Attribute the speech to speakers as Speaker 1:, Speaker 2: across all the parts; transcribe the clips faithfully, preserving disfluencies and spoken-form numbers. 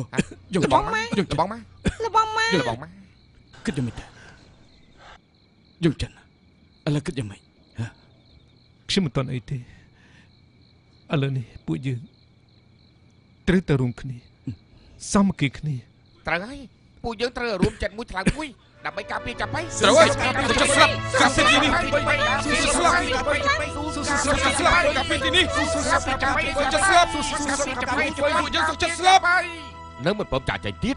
Speaker 1: យកបងមកយកបងមក
Speaker 2: លបងមក
Speaker 1: យកបងមកគិតយ៉ាងម៉េចយើងចិនឥឡូវគិតយ៉ាងម៉េច
Speaker 3: ខ្ញុំមិនទាន់អីទេឥឡូវនេះពួកយើងត្រូវតែរួមគ្នាសាមគ្គីគ្នា
Speaker 1: ត្រូវហើយពួកយើងត្រូវរួមចិត្តមួយថ្លើមមួយដើម្បីការពារចាប់បៃ
Speaker 4: ត្រូវហើយចាប់ស្លាប់កាប់ទីនេះស្លាប់ស្លាប់ស្លាប់កាប់ទីនេះស្លាប់ចាប់បៃចាប់ស្លាប់ចាប់បៃពួកយើងសុខចិត្តស្លាប់
Speaker 1: នៅមិនព្រមចាក់ใจទៀត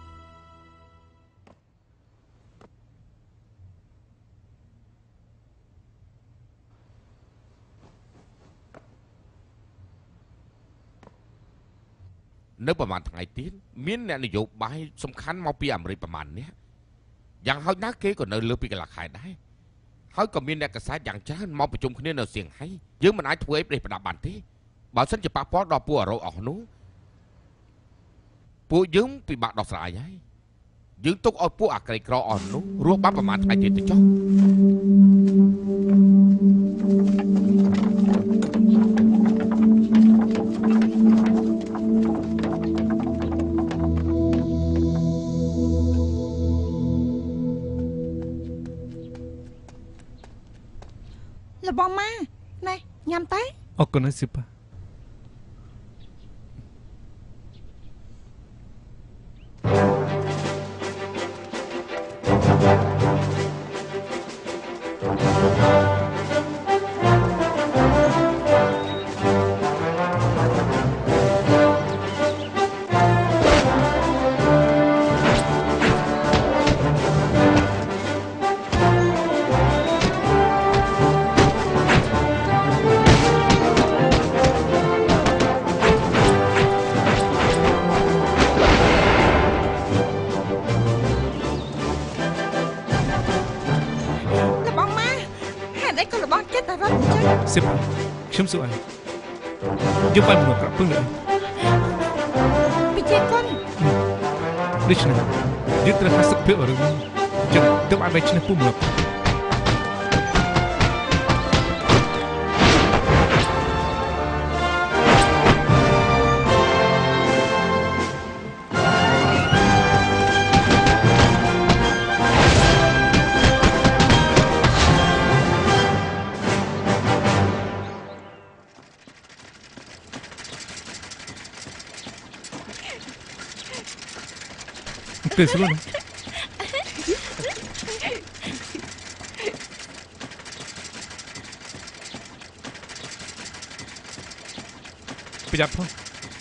Speaker 1: នៅប្រហែលថ្ងៃទៀតមានអ្នកនយោបាយសំខាន់មកពីអាមេរិកប្រហែលនេះយ៉ាងហោចណាស់គេក៏នៅលើពីកន្លះខែដែរហើយក៏មានអ្នកកសែតយ៉ាងច្រើនមកប្រជុំគ្នានៅសៀងហៃយើងមិនអាចធ្វើអីប្រេះប្រដាប់បានទេបើសិនជាប៉ះពាល់ដល់ពួកអរោអស់នោះពួកយើងពិបាកដោះស្រាយហើយយើងទុកឲ្យពួកអាក្រីក្រអស់នោះរស់បានប្រហែលថ្ងៃទៀតទៅចុះ
Speaker 2: លបងមកណែញ៉ាំទៅ
Speaker 3: អរគុណណាស់ស៊ីប៉ាសិបខ្ញុំសួរអីយកបានមកក្រពឹងលើ
Speaker 2: ពីជាកូន
Speaker 3: ដូច្នេះយើងត្រូវហាក់សឹកភាពរឿងនេះចឹងទើបអាចបែកឈ្នះពុំមកពេលស្លូនប្រយ័ត្នផង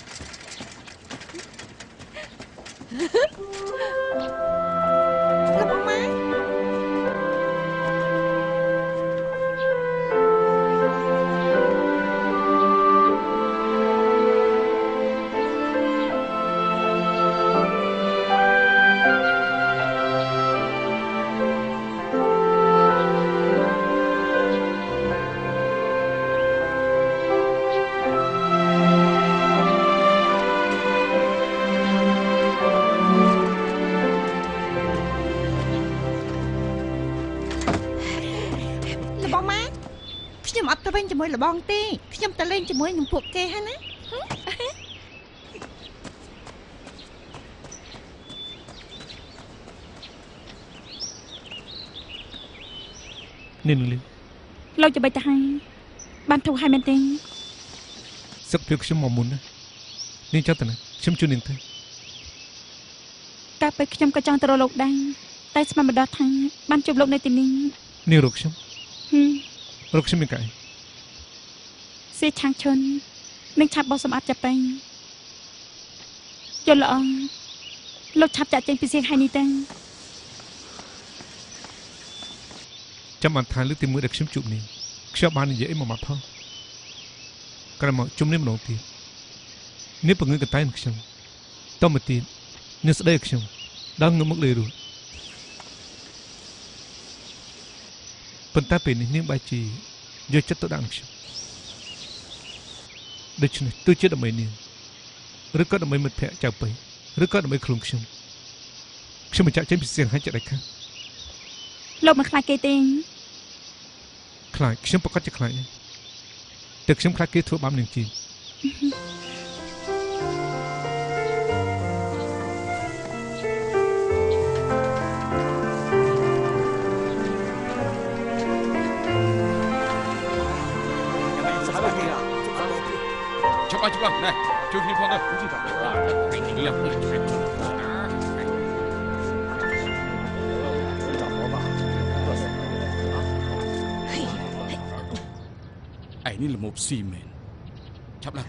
Speaker 3: ជាមួយលបងទេខ្ញុំទៅលេងជាមួយនឹងពួកគេហ្នឹងណានេះនឹងលីលោកจะไปទៅហើយបានធូរហើយមែនទេសឹកពីខ្ញុំមកមុនណានាងចង់ទៅណាខ្ញុំជួយនាងទៅកាលពេលខ្ញុំក៏ចង់ទៅរកលោកដែរតែស្មានម្ដងថាបានជួបលោកនៅទីនេះនាងរកខ្ញុំហឹមរកខ្ញុំមិនកាយសេឆាំងឈុននឹងឆាប់បោះសម្អាតចាប់ពេញយល់ល្អលោកឆាប់ចាក់ចេញពីសៀងហើយនេះទៅចាំបានថាលើកទីមួយដែលខ្ញុំជួបនេះខ្ញុំបាននិយាយអីមកមកផងក្រោយមកជុំនេះម្ដងទៀតនេះបង្ងើកតែនឹងខ្ញុំតមកទៀតនេះស្ដីខ្ញុំដល់ងើបមកលើរួចប៉ុន្តែពេលនេះនាងបែរជាយកចិត្តទៅដាក់ខ្ញុំដូច្នេះទោះជាដើម្បីនាងឬក៏ដើម្បីមិត្តភក្តិចៅពៃឬក៏ដើម្បីខ្លួនខ្ញុំខ្ញុំមិនចាក់ចេញពីសៀងហើយចិត្តឯខាលោកមិនខ្លាចគេទេខ្លាចខ្ញុំប្រកាសជាខ្លាចតែខ្ញុំខ្លាចគេធ្វើបាបនាងជី
Speaker 4: ច្បាស់ច្បាស់ណែជួយគ្នាផងទៅលះไอ้นี่ละมบซีเมนชับละ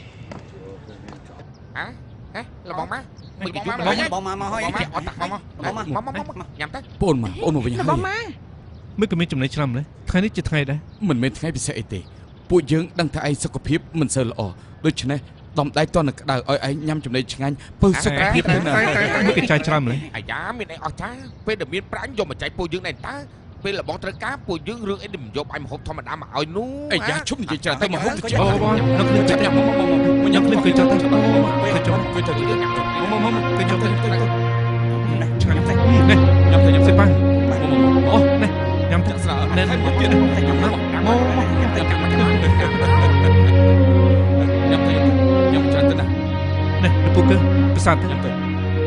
Speaker 1: ฮะฮะเราบอกมามึงบอกมา
Speaker 5: បងមកមកហើយ
Speaker 1: บอกมาออกตักมามามามามาញ៉ាំទៅ
Speaker 4: បងមកបងមកវិញហើយ
Speaker 2: របស់ម៉ា
Speaker 3: មិនក៏មានចំណេញឆ្នាំដែរថ្ងៃនេះជាថ្ងៃដែរ
Speaker 4: មិនមែនថ្ងៃពិសេសអីទេពួកយើងដឹងថាឯងសុខភាពមិនសូវល្អដូច្នេះដំដៃតនក្តៅឲ្យឯងញ៉ាំចំណីឆ្ងាញ់ពើសុខភាពទៅណា
Speaker 3: មិនក៏ចាយច្រើនម្ល៉េះ
Speaker 1: អាយ៉ាមានអីអស់ចាពេលដែលមានប្រាញ់យកមកចែកពួកយើងដែរតើពេលលបងត្រូវការពួកយើងរឿងអីមិនយកបាយមហូបធម្មតាមកឲ្យនោះ
Speaker 4: អាយ៉ាឈប់និយាយច្រើនទៅមកហូបទៅ
Speaker 3: អូបងនៅគ្នាចាប់ញ៉ាំមកមកមកញ៉ាំគ្នាគឺចាប់ទៅគឺចាប់គឺចាប់មកមកគឺចាប់ទៅឆ្ងាញ់ទៅនេះញ៉ាំទៅញ៉ាំសិប៉ាអូនេះញ៉ាំទៅស្រាណែនមកទៀតញ៉ាំមកមកញ៉ាំទៅញ៉ាំមកញ៉ាំទៅញ៉ាំច្រើនទៅណានេះពួកគឺប្រសាទញ៉ាំទៅ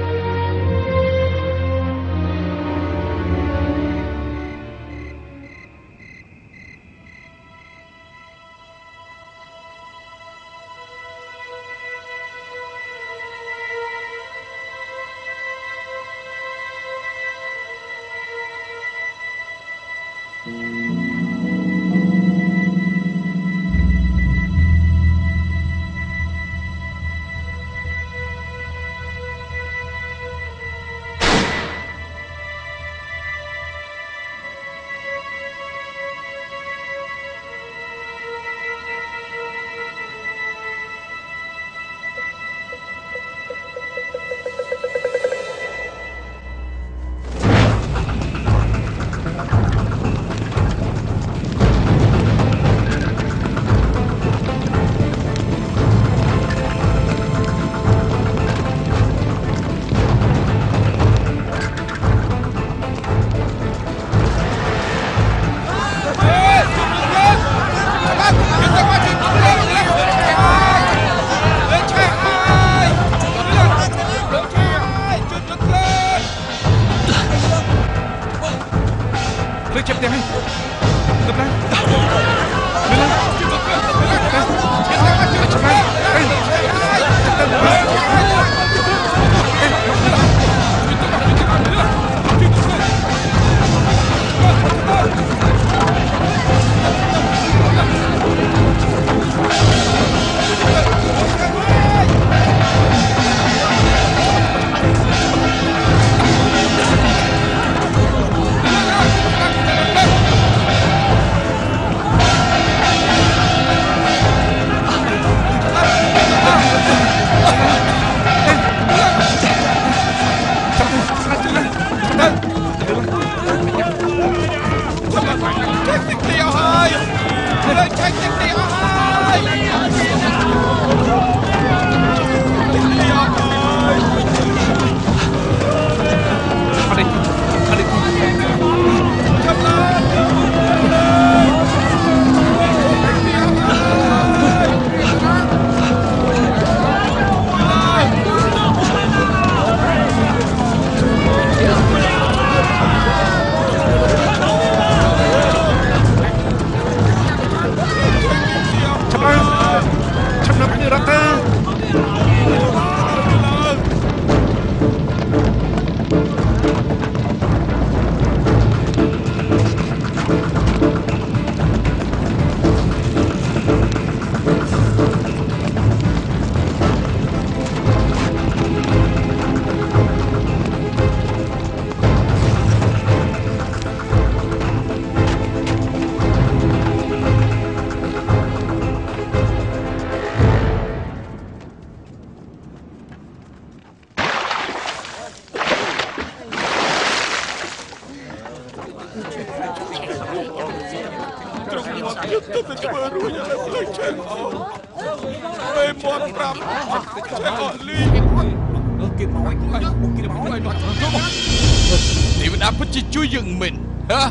Speaker 4: ទេវតាពិតជាជួយយើងមែន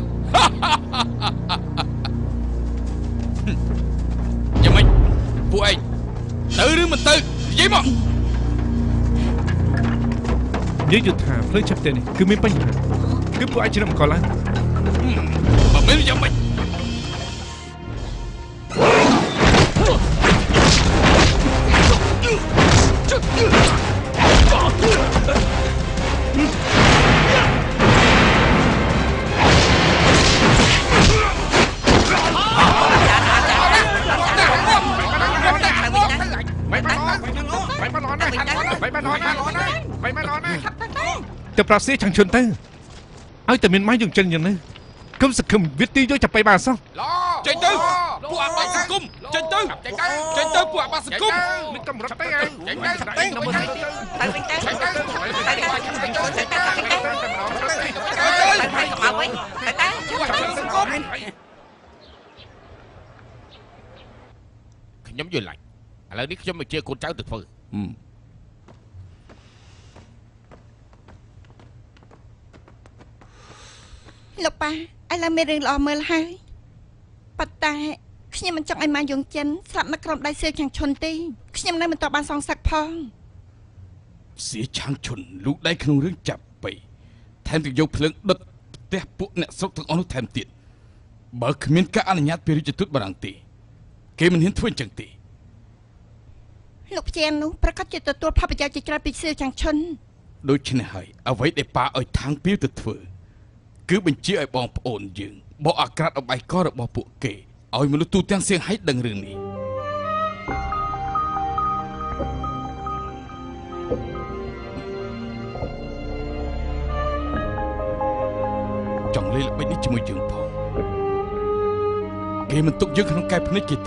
Speaker 4: យ៉ាងម៉េចពួកឯងទៅឬមិនទៅនិយាយមកនិយាយយល់ថាភ្លើងឆាប់ទេនេះគឺមានបញ្ហាគឺពួកឯងច្រឹមកឡើងបើមិនយ៉ាងម៉េចจะปราศีช่างชนเต้เอาแต่មានម៉ាយយើងចិនយ៉ាងនេះគុំសង្ឃឹមវិទ្យាយកចាប់បៃបានសោះចេញទៅពួកអាបាសង្គមចេញទៅចេញទៅពួកអាបាសង្គមនេះកម្រិតទេឯងចេញទៅទៅទៅវិញទៅទៅវិញទៅទៅទៅទៅទៅទៅទៅ
Speaker 1: ខ្ញុំយល់ឡាច់ឥឡូវនេះខ្ញុំមកជាកូនចៅទៅធ្វើ
Speaker 2: លោកប៉ាឥឡូវមានរឿងល្អមើលហើយប៉ុន្តែខ្ញុំមិនចង់ឲ្យម៉ាយងចិនស្លាប់នៅក្រោមដៃសៀឆាងឈុនទេខ្ញុំនៅមិនតបបានសងសឹកផង
Speaker 5: សៀឆាងឈុនលូកដៃក្នុងរឿងចាប់បីថែមទាំងយកភ្លើងដុតផ្ទះពួកអ្នកស្រុកទាំងអស់នោះថែមទៀតបើគ្មានការអនុញ្ញាតពីរាជទូតបារាំងទេគេមិនហ៊ានធ្វើអញ្ចឹងទេ
Speaker 2: លោកជានោះប្រកាសជាទទួលផលប្រយោជន៍ជាច្រើនពីសៀឆាងឈុន
Speaker 5: ដូច្នេះហើយអ្វីដែលប៉ាឲ្យທາງពីវទៅធ្វើគឺបញ្ជាឲ្យបងប្អូនយើងបកអាក្រាតអបាយករបស់ពួកគេឲ្យមនុស្សទូទាំងសៀងហៃដឹងរឿងនេះចង់លេងល្បិចនេះជាមួយយើងផងគេមិនទុកយើងក្នុងកែភ្នែកគេ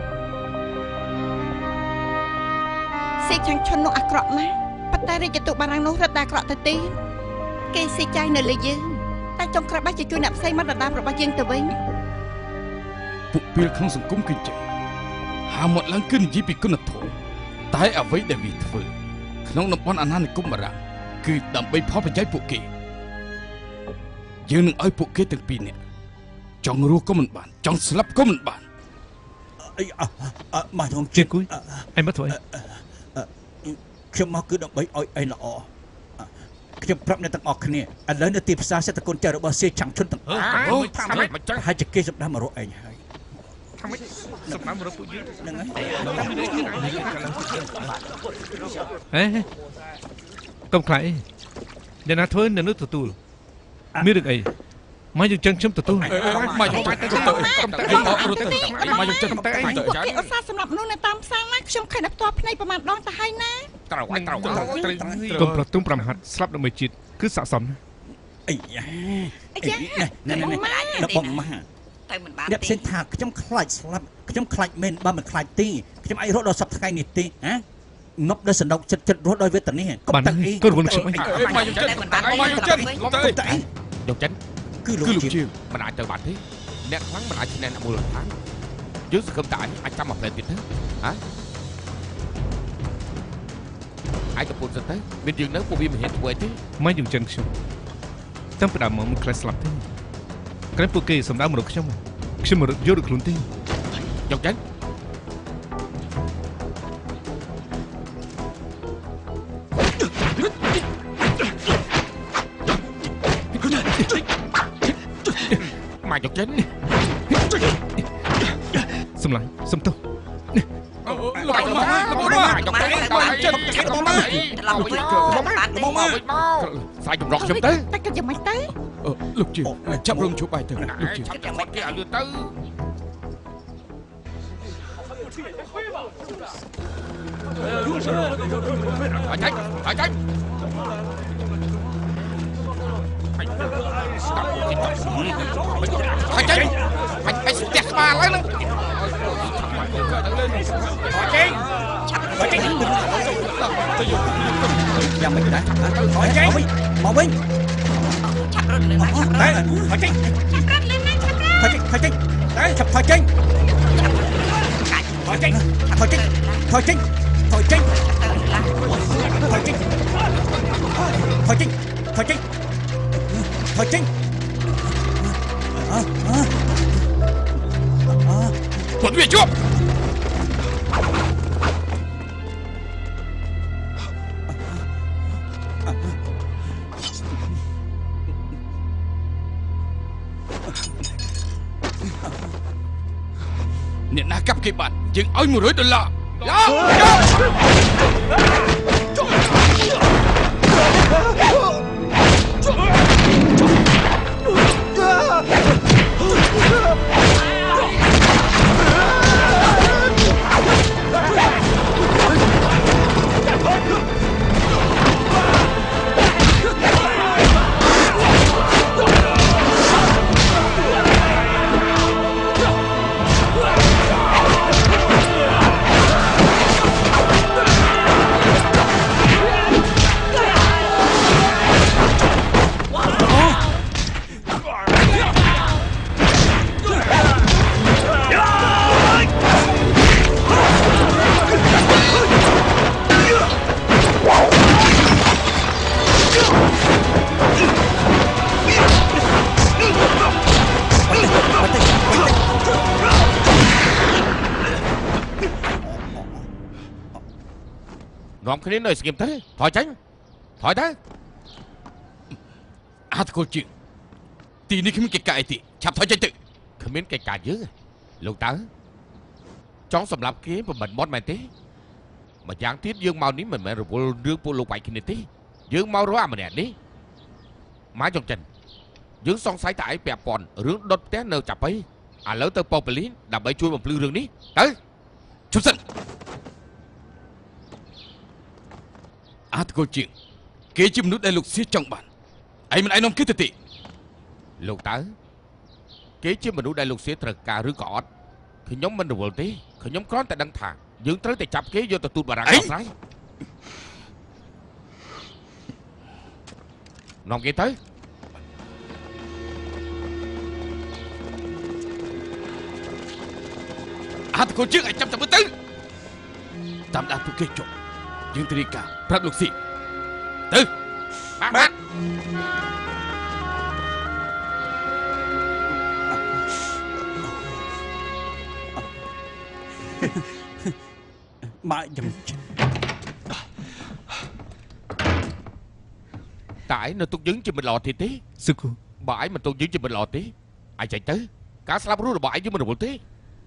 Speaker 5: ទេសៀ
Speaker 2: ឆាងឈុននោះអាក្រក់ណាស់ប៉ុន្តែរាជទូតបារាំងនោះរត់តែអាក្រក់ទៅទៀតគេស៊ីចាយនៅលើយើងតែចុងក្រោយបាច់ជួយអ្នកផ្សេងមកដណ្ដើមរបស់យើងទៅវិញ
Speaker 5: ពួកពេលក្នុងសង្គមគឺចឹងហាមាត់ឡើងគឺនិយាយពីគុណធម៌តែអ្វីដែលវាធ្វើក្នុងតំបន់អាណានិគមបារាំងគឺដើម្បីផលប្រយោជន៍ពួកគេយើងនឹងឲ្យពួកគេទាំងពីរនាក់ចង់រស់ក៏មិនបានចង់ស្លាប់ក៏មិនបាន
Speaker 6: អីម៉ាយង
Speaker 4: ជិះគួយអីមកធ្វើអី
Speaker 6: ខ្ញុំមកគឺដើម្បីឲ្យអីល្អខ្ញុំប្រាប់អ្នកទាំងអស់គ្នាឥឡូវនៅទីផ្សារសេដ្ឋកិច្ចចៅរបស់សៀឆាំងឈុនទាំងអស់
Speaker 4: អូថាម៉េចមិនចឹង
Speaker 6: ហើយជាគេសម្ដាប់មករកឯងហើយ
Speaker 4: ថាម៉េចសម្ដាប់មករកពួកយើង
Speaker 6: ហ្នឹងហើយ
Speaker 4: ហេកុំខ្លាចអីអ្នកណាធ្វើអ្នកនោះទទួលមានរឿងអីមកយើងចឹងខ្ញុំទទួល
Speaker 5: មកយើងទៅទៅទៅរត់ទៅមកយើងចឹងទៅអីទៅ
Speaker 2: ចាគេឧស្សាហ៍សម្រាប់មនុស្សនៅតាមផ្សារណាខ្ញុំឃើញតែផ្ទាល់ភ្នែកប្រហែលដងទៅហើយណា
Speaker 1: ត្រូវហើយត្រូវ
Speaker 4: ហើយកុំប្រទុំប្រមាថស្លាប់ដើម្បីជាតិគឺស័ក្តិសមណា
Speaker 6: អីយ៉ាណែណែដល់បងម៉ា
Speaker 2: ទៅមិនបាន
Speaker 6: ទេអ្នកផ្សេងថាខ្ញុំខ្លាចស្លាប់ខ្ញុំខ្លាចមែនបើមិនខ្លាចទេខ្ញុំអាចរត់ដល់សប្តាហ៍ថ្ងៃនេះទេហ៎ងប់ដល់សណ្ដោកចិត្តចិត្តរស់ដោយវេទនា
Speaker 4: កុំតាំងអីគឺរវល់ខ្ញុំអី
Speaker 5: មកយើងចិត្តមកយើងចិត្ត
Speaker 1: ទៅអីយកចិត្ត
Speaker 6: គឺលោកជា
Speaker 1: មិនអាចទៅបានទេអ្នកខ្លាំងមិនអាចឈ្នះអ្នកមូលដ្ឋានយើងសង្ឃឹមតែអាចចាំមកផ្លែទៀតទេហ៎អាចទៅពុតសិនទៅមានយើងនៅពួកវាមិនហ៊ានធ្វើទេ
Speaker 4: មកយើងចឹងខ្ញុំតាំងពីដើមមកមិនខ្លាចស្លាប់ទេក្រែពួកគេសម្ដៅមករកខ្ញុំខ្ញុំមករត់យករខ្លួនទេ
Speaker 1: យកចឹងមកយកចឹង
Speaker 4: សម្លាញ់សំទោស
Speaker 1: មកមកមកយកទៅដល់ចិត្តចិត្តមកមកឡោវិញមកមកមកសាយចម្រោះខ្ញុំទៅ
Speaker 2: តែគិតយ៉ាងម៉េចទៅ
Speaker 5: លោកជាចាប់រងជួបបាយទៅលោកជា
Speaker 1: ចាប់គាត់គេឲ្យលឿនទៅអញ្ចឹងអញ្ចឹងហើយចេញហើយហើយស្ទះក្បាលហើយនឹងចេញឆាប់ចេញ
Speaker 6: យ៉ាងមិនដែរ
Speaker 1: ហើយចេញ
Speaker 6: មកវិញ
Speaker 2: ឆាប់រត់លឿនណាឆាប់រត់
Speaker 6: ហើយចេញឆាប់រត់លឿនណាឆាប់រត់ហើយចេញហើយចេញតែឆាប់ថយចេញថយចេញថយចេញថយចេញថយចេញថយចេញថយចេញថយចេញថយចេញអឺអឺ
Speaker 1: គាត់វាជាប់
Speaker 5: អ្នកណាកាប់គេបានយើងឲ្យមួយរយដុល្លារ
Speaker 1: នាំគ្នានៅស្ងៀមទៅថយចេញថយទៅ
Speaker 5: អាតកូលជាទីនេះគ្មានកិច្ចការអីទេឆាប់ថយចេញទៅ
Speaker 1: គ្មានកិច្ចការយើងលោកតើចង់សម្រាប់គេមិនមិនបត់មែនទេម្យ៉ាងទៀតយើងមកនេះមិនមែនរវល់រឿងពួកលោកវាយគ្នាទេយើងមករកអាម្នាក់នេះម៉ាចុងចិនយើងសង្ស័យតែឯងពាក់ព័ន្ធរឿងដុតផ្ទះនៅចាប់ឥឡូវទៅប៉ូប៉ូលីសដើម្បីជួយបំភ្លឺរឿងនេះទៅ
Speaker 5: ជប់សិនអាតកូលជាគេជាមនុស្សដែលលោកសៀចង់បានឯងមិនឯងនាំគេទៅទេ
Speaker 1: លោកតើគេជាមនុស្សដែលលោកសៀត្រូវការឬក៏អត់ខ្ញុំមិនរវល់ទេខ្ញុំគ្រាន់តែដឹងថាយើងត្រូវតែចាប់គេយកទៅទូតបារាំងដោះស្រាយនាំគេទៅ
Speaker 5: អាតកូលជាឲ្យចាប់ទៅទៅតាមដានពួកគេចុះយើងត្រូវការប្រាប់លោកសៀទៅ
Speaker 1: បាទបាទ
Speaker 6: ម៉ាក់ខ្ញុំ
Speaker 1: តែឯងនៅទុកយើងជាមិនល្អទៀតទេសឹកបើឯងមិនទុកយើងជាមិនល្អទេឯងចេញទៅការស្លាប់រស់របស់ឯងយើងមិនរវល់ទេ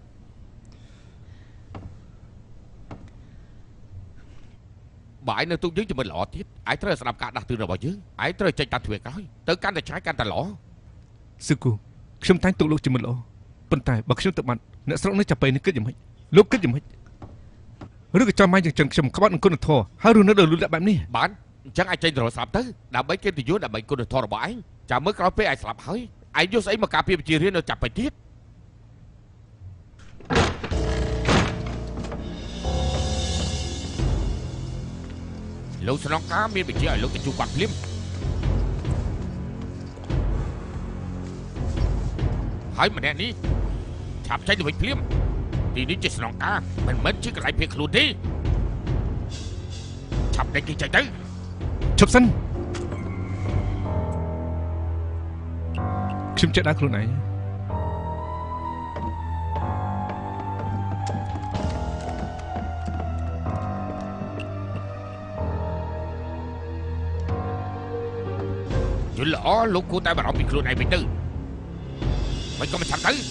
Speaker 1: បើឯងនៅទុកយើងជាមិនល្អទៀតឯងត្រូវស្ដាប់ការដាស់តឿនរបស់យើងឯងត្រូវចេញតាមទ្វារក្រោយទៅកាន់តែឆ្ងាយកាន់តែល្អ
Speaker 4: សឹកខ្ញុំតែងទុកលោកជាមិនល្អប៉ុន្តែបើខ្ញុំទៅបាត់អ្នកស្រុកនេះចាប់ពេលនេះគិតយ៉ាងម៉េចលោកគិតយ៉ាងម៉េចឬក៏ចាំម៉ៃយ៉ាងចិនខ្ញុំក្បត់នឹងគុណធម៌ហើយរស់នៅដោយលុយលាក់បែបនេះ
Speaker 1: បានអញ្ចឹងឯងចេញទៅរកស្លាប់ទៅដើម្បីកិត្តិយសដើម្បីគុណធម៌របស់ឯងចាំមើលក្រោយពេលឯងស្លាប់ហើយឯងយកស្អីមកការពារប្រជារាស្ត្រនៅចាប់ពេលទៀតលោកស្នងការមានបញ្ជាឲ្យលោកទៅជួបគាត់ភ្លាមហើយម្នាក់នេះឆាប់ចេញទៅវិញភ្លាមទីនេះជាស្នងការមិនមែនជាកន្លែងភៀសខ្លួនទេឆាប់ដេញគេចេញទៅ
Speaker 4: ឈប់សិនខ្ញុំចេះដើរខ្លួនឯង
Speaker 1: យល់ល្អលោកគួរតែបារម្ភពីខ្លួនឯងវិញទៅមិនក៏មិនឆាប់ទៅ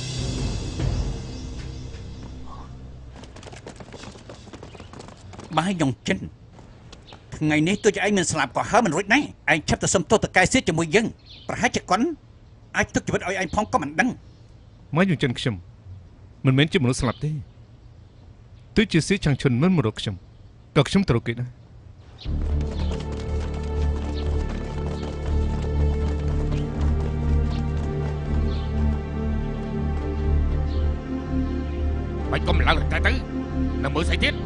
Speaker 6: ម៉ាក់ខ្ញុំចិនថ្ងៃនេះទោះជាឯងមិនស្លាប់ក៏ហើមិនរួចដែរឯងឆាប់ទៅសុំទោសតកែសៀតជាមួយយើងប្រហែលជាគាត់អាចទុកជីវិតឲ្យឯងផងក៏មិនដឹង
Speaker 4: មកយើងចិនខ្ញុំមិនមែនជាមនុស្សស្លាប់ទេទោះជាសៀតឆាំងឈុនមិនមករកខ្ញុំក៏ខ្ញុំទៅរកគេដែរ
Speaker 1: បាច់កុំឡើងតែទៅនៅមើលស្អីទៀត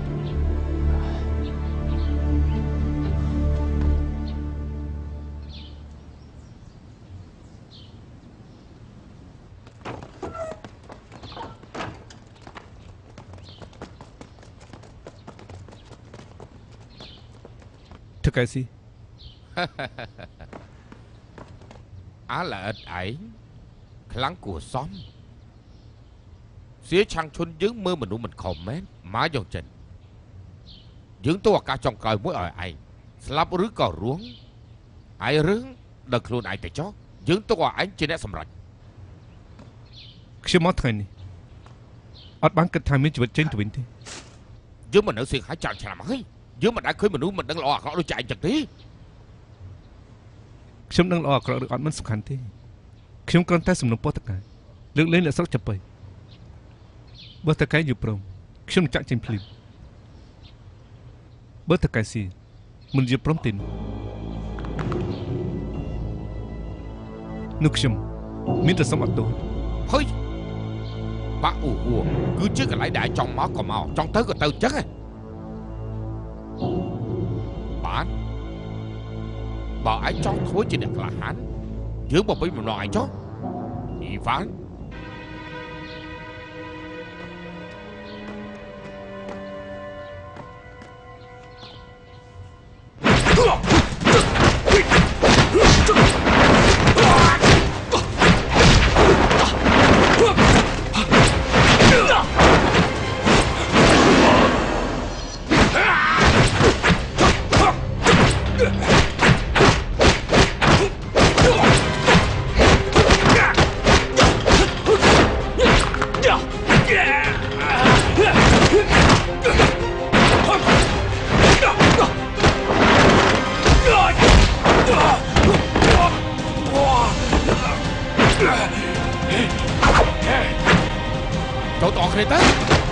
Speaker 4: ថកែស៊ី
Speaker 1: អាឡអិតឯងខ្លាំងគួរសមសៀឆាំងឈុនយើងមើលមនុស្សមិនខំមែនមកយកចិនយើងទៅឱកាសចុងក្រោយមួយឲ្យឯងស្លាប់ឬក៏រួងឯងរឿងដល់ខ្លួនឯងទៅចុះយើងទុកឲ្យឯងជាអ្នកសម្រេច
Speaker 4: ខ្ញុំមកថ្ងៃនេះអត់បានគិតថាមានជីវិតចេញទៅវិញទេ
Speaker 1: យើងមិននៅសៀងហើយចាក់ឆ្នាំហើយយើងមិនដែលឃើញមនុស្សមិនដឹងល្អអាក្រក់ដូចឯងចឹងទេ
Speaker 4: ខ្ញុំដឹងល្អអាក្រក់ឬអត់មិនសំខាន់ទេខ្ញុំគ្រាន់តែសំណុំពរតកែលើកលែងអ្នកស្រុកចាប់ទៅបើតកែយល់ព្រមខ្ញុំចាក់ចេញភ្លាមបើតកែស៊ីមិនយល់ព្រមទេនោះខ្ញុំមានតែសុំអត់ទោស
Speaker 1: ហើយបាក់អ៊ូអ៊ូគឺជាកន្លែងដែលចង់មកក៏មកចង់ទៅក៏ទៅចឹងបានបើឯងចង់ធ្វើជាអ្នកក្លាហានយើងបំពេញបំណងឯងចុះអ៊ីវ៉ាន់ចូលតគ្នាទៅ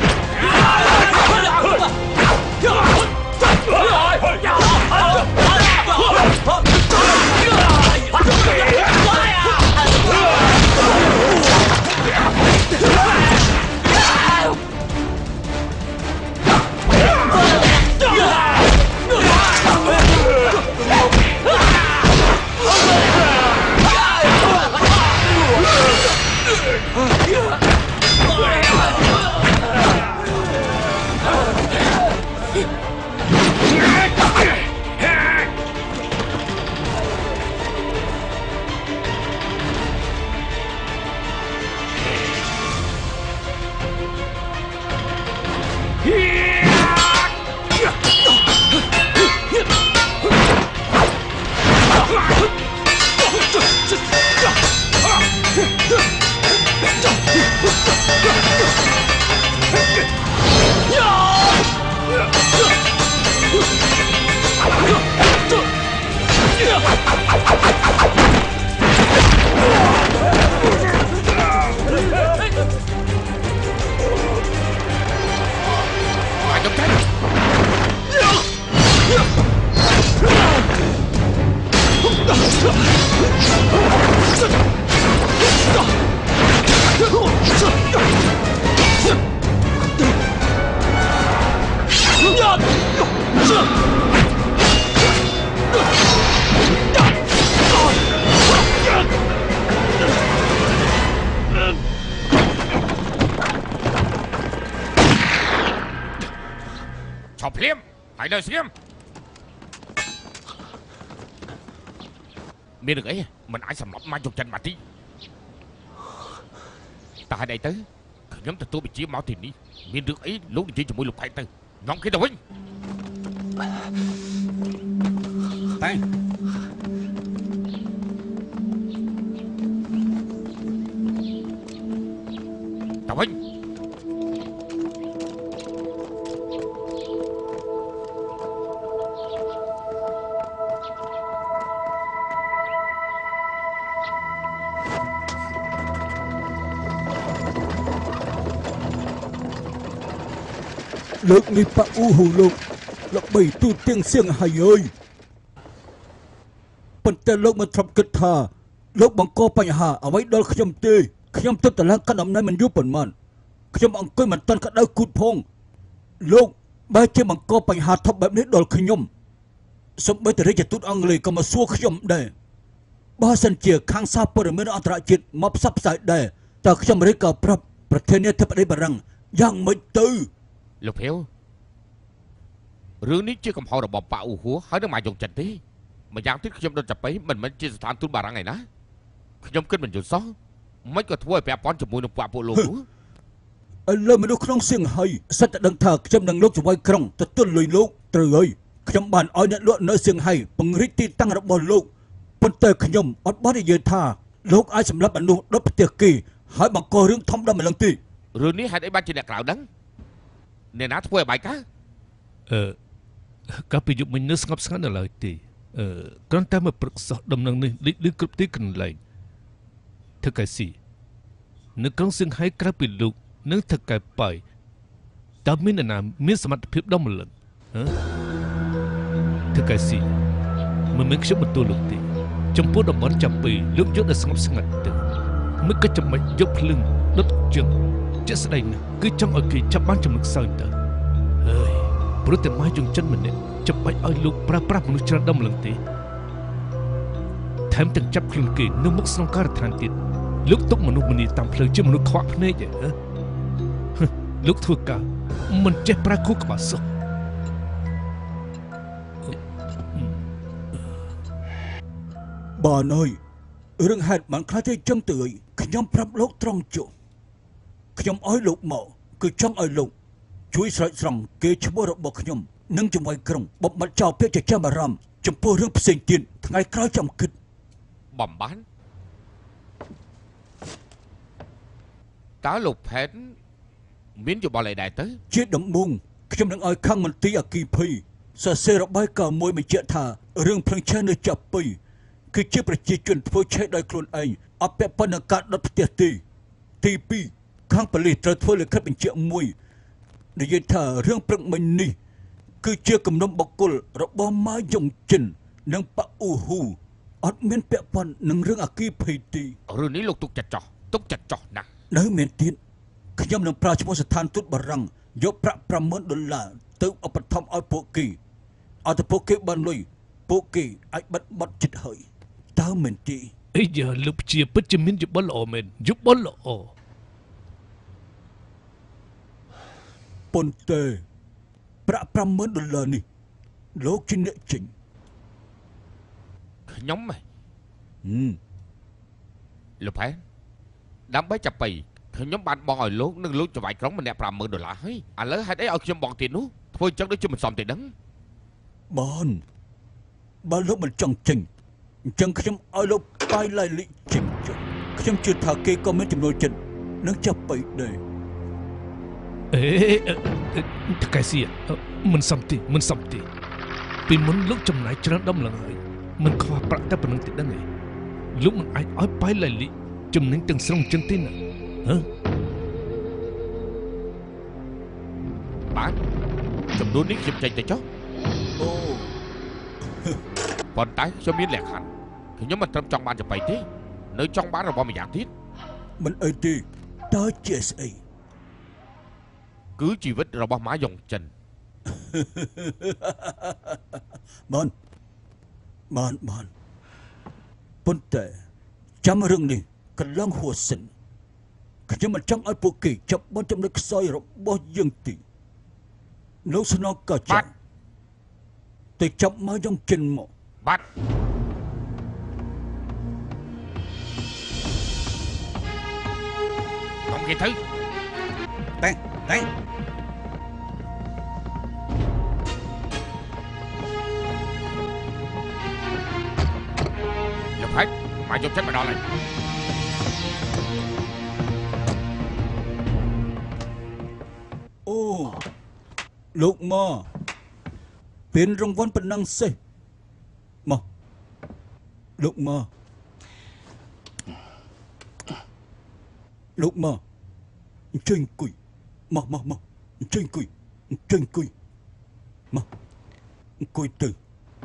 Speaker 1: ឆោភ្លាមហើយនៅស្ងៀមមានរឿងអីមិនអាចសម្លាប់ម៉ាច់យកចិនបាទទីតែហេតុអីទៅខ្ញុំទទួលបញ្ជាមកទីនេះមានរឿងអីលោកនិយាយជាមួយលោកខេតទៅនាំគេទៅវិញតែទៅវិញ
Speaker 7: លើកនេះប៉ាអ៊ូហ៊ូលោកល្បីទូទាំងសៀងហើយអើយប៉ុន្តែលោកមិនធ្លាប់គិតថាលោកបង្កបញ្ហាអ្វីដល់ខ្ញុំទេខ្ញុំទើបតឡើងកាន់អំណាចមិនយូរប៉ុន្មានខ្ញុំអង្គុយមិនទាន់ក្តៅគូតផងលោកបែរជាបង្កបញ្ហាធំបែបនេះដល់ខ្ញុំសូម្បីតែរាជទូតអង់គ្លេសក៏មកសួរខ្ញុំដែរបើសិនជាខាងសារព័ត៌មានអន្តរជាតិមកផ្សព្វផ្សាយដែរតើខ្ញុំរាយការណ៍ប្រាប់ប្រធានាធិបតីបារាំងយ៉ាងម៉េចទៅ
Speaker 1: លោកភៀវរឿងនេះជាកំហុសរបស់ប៉ាអ៊ូហួរហើយនឹងមកយកចិត្តទេម្យ៉ាងទៀតខ្ញុំដុតចាប៉ីមិនមែនជាស្ថានទូតបារាំងឯណាខ្ញុំគិតមិនយល់សោះមិនក៏ធ្វើឲ្យពាក់ព័ន្ធជាមួយនឹងពួកពួកលោកនោះ
Speaker 7: ឥឡូវមនុស្សក្នុងសៀងហៃសិតតែដឹងថាខ្ញុំនឹងលោកចង្វាយក្រុងទទួលលុយលោកត្រូវហើយខ្ញុំបានឲ្យអ្នកលក់នៅសៀងហៃពង្រីកទីតាំងរបស់លោកប៉ុន្តែខ្ញុំអត់បាននិយាយថាលោកអាចសម្លាប់មនុស្សដុតផ្ទះគេហើយបង្ករឿងធំដល់ម្លឹងទេ
Speaker 1: រឿងនេះហេតុអីបានជាអ្នកក្រៅដឹងអ្នកណាធ្វើឲ្យបាយកា
Speaker 4: អឺកាលពីយប់មិញនៅស្ងប់ស្ងាត់នៅឡើយទេអឺគ្រាន់តែមកព្រឹកសោះដំណឹងនេះលិចលឺគ្រប់ទីកន្លែងធ្វើកែស៊ីនៅក្រុងសៀងហៃក្រៅពីលោកនឹងធ្វើកែប៉ៃតើមានអ្នកណាមានសមត្ថភាពដល់ម្លឹងហ៎ធ្វើកែស៊ីមិនមែនខ្ញុំបន្ទោសលោកទេចំពោះតំបន់ចាំពីលោកយកតែស្ងប់ស្ងាត់ទៅមិនក៏ចាំបាច់យកភ្លឹងដុតជើងជាស្ដីណាគឺចង់ឲ្យគេចាប់បានចំណុចសើចទៅហើយព្រោះតែម៉ែយងចិនម្នាក់ចាំបាច់ឲ្យលោកប្រើប្រាស់មនុស្សច្រើនដល់ម្លឹងទេថែមទាំងចាប់ខ្លួនគេនៅមុខស្នងការដ្ឋានទៀតលោកទុកមនុស្សម្នាតាមផ្លូវជាមនុស្សខ្វាក់ភ្នែកហ៎លោកធ្វើការមិនចេះប្រើខួរក្បាលសោះ
Speaker 7: បានហើយរឿងហេតុបានខ្លះទេចឹងទៅខ្ញុំប្រាប់លោកត្រង់ចុះខ្ញុំឲ្យលោកមកគឺចង់ឲ្យលោកជួយស្រោចស្រង់គេឈ្មោះរបស់ខ្ញុំនិងចំវាយក្រុងបំបត្តិចោលពាក្យចចាមអារម្មណ៍ចំពោះរឿងផ្សេងទៀតថ្ងៃក្រោយចាំគិត
Speaker 1: បំបានតើលោកផែនមានយោបល់អីដែរទៅ
Speaker 7: ជាដំបូងខ្ញុំនឹងឲ្យខាងមន្ត្រីអគិភ័យសរសេររបាយការណ៍មួយបញ្ជាក់ថារឿងភ្លើងឆេះនៅចាប់ពីគឺជាប្រជាជនធ្វើឆេះដោយខ្លួនឯងអត់ពាក់ព័ន្ធនឹងការដុតផ្ទះទេទីពីរខាងប៉ូលីសត្រូវធ្វើលិខិតបញ្ជាក់មួយនិយាយថារឿងព្រឹកមិញនេះគឺជាគំនុំបកគលរបស់ម៉ាយងចិននិងប៉ាអ៊ូហ៊ូអត់មានពាក់ព័ន្ធនឹងរឿងអគីភ័យទេ
Speaker 1: រឿងនេះលោកទុកចិត្តចោះទុកចិត្តចោះណាស់
Speaker 7: នៅមែនទៀតខ្ញុំនឹងប្រើឈ្មោះស្ថានទូតបារាំងយកប្រាក់ប្រាំម៉ឺនដុល្លារទៅឧបត្ថម្ភឲ្យពួកគេឲ្យតែពួកគេបានលុយពួកគេអាចបិទបាត់ចិត្តហើយតើមែនទេ
Speaker 4: អីយ៉ាលោកជាពិតជាមានយោបល់ល្អមែនយោបល់ល្អ
Speaker 7: ប៉ុន្តែប្រាក់ប្រាំម៉ឺនដុល្លារនេះលោកជាអ្នកចេញ
Speaker 1: ខ្ញុំហ៎
Speaker 7: ហឹម
Speaker 1: លោកផែនដើម្បីចាប់បៃខ្ញុំបានបងឲ្យលោកនិងលោកចវាយក្រុងម្នាក់ប្រាំម៉ឺនដុល្លារហើយឥឡូវហេតុអីឲ្យខ្ញុំបងទៀតនោះធ្វើអញ្ចឹងដូចជាមិនសមទេដឹង
Speaker 7: បានបើលោកមិនចង់ចេញអញ្ចឹងខ្ញុំឲ្យលោកបាយឡៃលិចេញចុះខ្ញុំជឿថាគេក៏មានចំណូលចិត្តនឹងចាប់បៃដែរ
Speaker 4: អេតកែសៀមិនសមទេមិនសមទេពីមុនលោកចំណាយច្រើនដំឡើងហើយមិនខ្វះប្រាក់តែប៉ុណ្្នឹងទេដឹងទេលោកមិនអាចឲ្យបាយឡៃលិចំណេញទាំងស្រុងចឹងទេណាហ៎
Speaker 1: បានចំនួននេះខ្ញុំចេញទៅចុះ
Speaker 7: អូ
Speaker 1: ប៉ុន្តែខ្ញុំមានលក្ខខណ្ឌខ្ញុំមិនត្រឹមចង់បានចបៃទេនៅចង់បានរបស់ម្យ៉ាងទៀត
Speaker 7: មិនអីទេតើជាស្អី
Speaker 1: គឺជីវិតរបស់ម៉ាយ៉ុងចិន
Speaker 7: បានបានបានប៉ុន្តែចាំរឿងនេះកន្លងហួសសិនខ្ញុំមិនចង់ឲ្យពួកគេចាប់បនចំណុចខ្សោយរបស់យើងទីលោកស្នងក៏ចាំទៅចាប់ម៉ាយ៉ុងចិនមក
Speaker 1: បាត់ខ្ញុំគេទៅ
Speaker 6: តែតែ
Speaker 1: លោកផៃម៉ាយ៉ុងចិនមកដល់ហើយ
Speaker 7: អូលោកមកពេលរង្វាន់ប៉ុណ្ណឹងសេះមកលោកមកលោកមកអញ្ជើញអង្គុយមកមកមកអញ្ជើញអង្គុយអញ្ជើញអង្គុយមកអង្គុយទៅ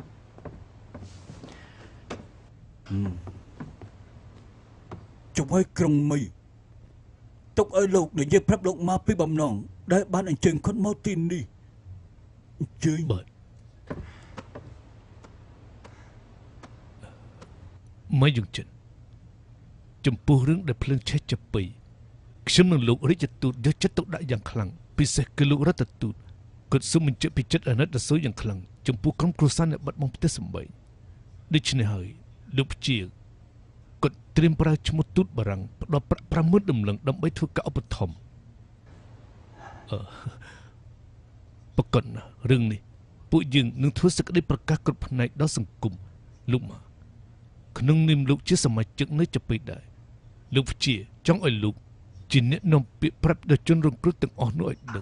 Speaker 7: ចុះឲ្យក្រុងមីទុកឲ្យលោកនិយាយប្រាប់លោកមកពីបំណងដែលបានអញ្ជើញគាត់មកទីនេះអញ្ជើញ
Speaker 4: បាទម៉ាយ៉ុងចិនចំពោះរឿងដែលភ្លើងឆេះចពីខ្ញុំនឹងលោករាជទូតយកចិត្តទុកដាក់យ៉ាងខ្លាំងពិសេសគឺលោករដ្ឋទូតគាត់សូមបញ្ជាក់ពីចិត្តអាណិតដ៏សួរយ៉ាងខ្លាំងចំពោះក្រុមគ្រួសារអ្នកបាត់បង់ផ្ទះសម្បែងដូច្នេះហើយលោកជាគាត់ត្រៀមប្រើឈ្មោះទូតបារាំងផ្ដល់ប្រាក់ប្រាំម៉ឺនដំឡឹងដើម្បីធ្វើការឧបត្ថម្ភអឺប្រកបណារឿងនេះពួកយើងនឹងធ្វើសេចក្តីប្រកាសគ្រប់ផ្នែកដល់សង្គមលោកមកក្នុងនាមលោកជាសមាជិកនៃចពីដែរលោកជាចង់ឲ្យលោកជាអ្នកនាំពាក្យប្រាប់ដល់ជនរងគ្រោះទាំងអស់នោះឲ្យដឹង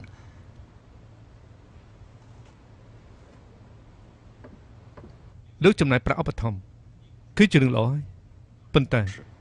Speaker 4: លោកចំណាយប្រាក់ឧបត្ថម្ភគឺជារឿងល្អហើយប៉ុន្តែ